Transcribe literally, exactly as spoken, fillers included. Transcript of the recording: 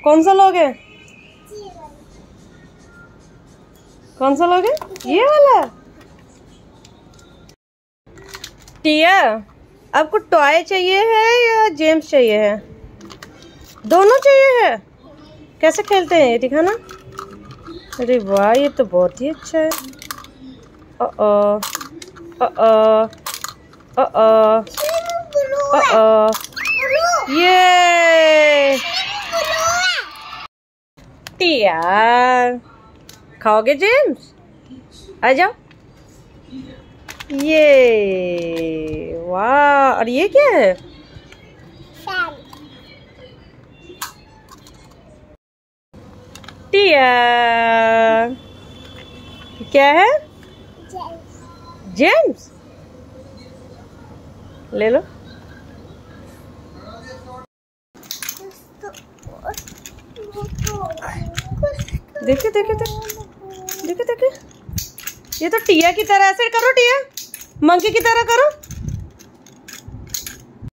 कौन सा लोगे? कौन सा लोगे? ये वाला। टिया, आपको टॉय चाहिए है या जेम्स चाहिए है? दोनों चाहिए है। कैसे खेलते हैं ये दिखाना। अरे वाह, ये तो बहुत ही अच्छा है। ओ ओ ओ ओ ओ ये टिया, खाओगे जेम्स? आ जाओ। ये वाह, और ये क्या है? टिया, क्या है? जेम्स। ले लो। देखे देखे देखे देखे देखे, ये तो टिया की तरह। ऐसे करो टिया, मंकी की तरह करो।